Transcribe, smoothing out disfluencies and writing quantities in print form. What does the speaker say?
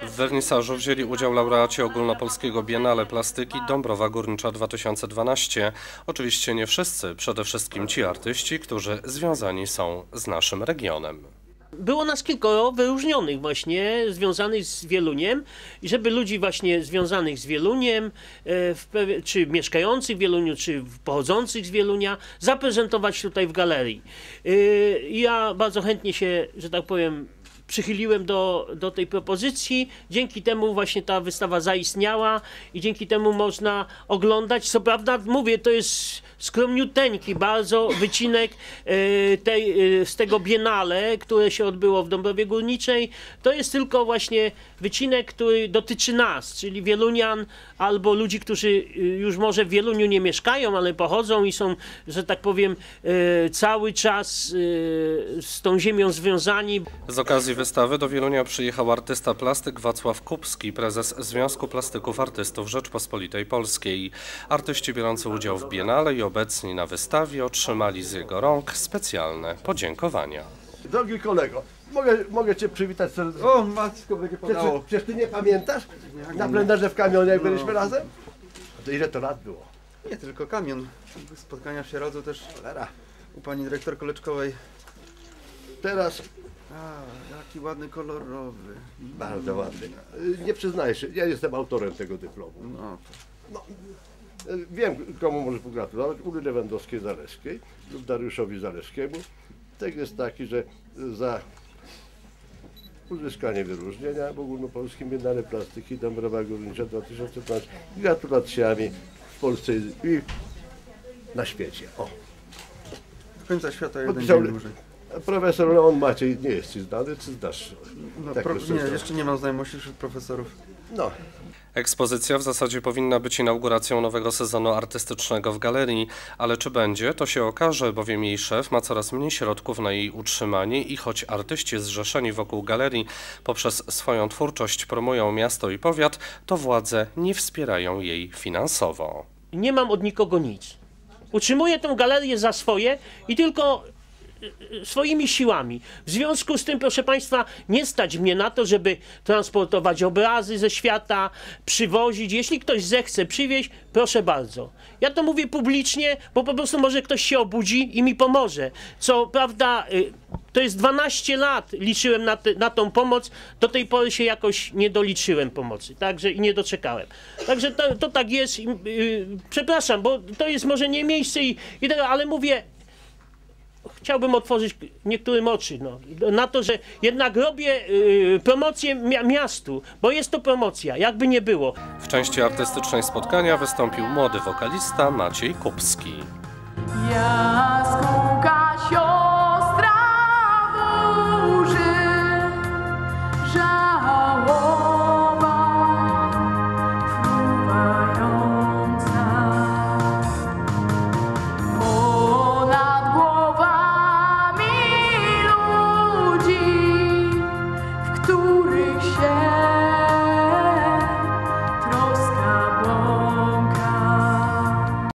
W wernisażu wzięli udział laureaci Ogólnopolskiego Biennale Plastyki Dąbrowa Górnicza 2012. Oczywiście nie wszyscy, przede wszystkim ci artyści, którzy związani są z naszym regionem. Było nas kilkoro wyróżnionych właśnie, związanych z Wieluniem i żeby ludzi właśnie związanych z Wieluniem, czy mieszkających w Wieluniu, czy pochodzących z Wielunia, zaprezentować tutaj w galerii. Ja bardzo chętnie się, że tak powiem, przychyliłem do tej propozycji. Dzięki temu właśnie ta wystawa zaistniała i dzięki temu można oglądać. Co prawda, mówię, to jest skromniuteńki bardzo wycinek z tego biennale, które się odbyło w Dąbrowie Górniczej. To jest tylko właśnie wycinek, który dotyczy nas, czyli wielunian albo ludzi, którzy już może w Wieluniu nie mieszkają, ale pochodzą i są, że tak powiem, cały czas z tą ziemią związani. Z okazji wystawy do Wielunia przyjechał artysta plastyk Wacław Kubski, prezes Związku Plastyków Artystów Rzeczpospolitej Polskiej. Artyści biorący udział w biennale i obecni na wystawie otrzymali z jego rąk specjalne podziękowania. Drogi kolego, mogę Cię przywitać serdecznie. O matko, będzie padało. Przecież Ty nie pamiętasz? Na plenerze w kamionie, jak byliśmy razem? To ile to lat było? Nie tylko kamion. Spotkania się rodzą też u pani dyrektor Koleczkowej. Teraz Jaki ładny, kolorowy. bardzo ładny. Nie przyznaję się, ja jestem autorem tego dyplomu. No, Wiem, komu może pogratulować. Uli Lewandowskiej-Zaleskiej lub Dariuszowi Zalewskiemu. Tekst jest taki, że za uzyskanie wyróżnienia w Ogólnopolskim Biennale Plastyki Dąbrowa Górnicza 2012 gratulacjami w Polsce i na świecie. O. do końca świata jeden Podpisał dzień dłużej. Profesor Leon Maciej nie jest Ci znany, czy znasz? No, Tak, nie, jeszcze nie mam znajomości wśród profesorów. No. Ekspozycja w zasadzie powinna być inauguracją nowego sezonu artystycznego w galerii, ale czy będzie, to się okaże, bowiem jej szef ma coraz mniej środków na jej utrzymanie i choć artyści zrzeszeni wokół galerii poprzez swoją twórczość promują miasto i powiat, to władze nie wspierają jej finansowo. Nie mam od nikogo nic. Utrzymuję tę galerię za swoje i tylko swoimi siłami. W związku z tym, proszę Państwa, nie stać mnie na to, żeby transportować obrazy ze świata, przywozić. Jeśli ktoś zechce przywieźć, proszę bardzo. Ja to mówię publicznie, bo po prostu może ktoś się obudzi i mi pomoże. Co prawda, to jest 12 lat liczyłem na tą pomoc, do tej pory się jakoś nie doliczyłem pomocy, także i nie doczekałem. Także to tak jest. Przepraszam, bo to jest może nie miejsce ale mówię, chciałbym otworzyć niektórym oczy na to, że jednak robię promocję miastu, bo jest to promocja, jakby nie było. W części artystycznej spotkania wystąpił młody wokalista Maciej Kubski. Ja